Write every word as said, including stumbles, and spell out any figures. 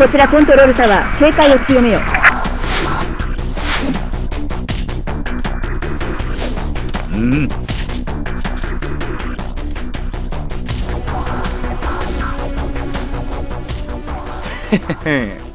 こちらコントロールタワー、警戒を強めよう。うん。へへへ。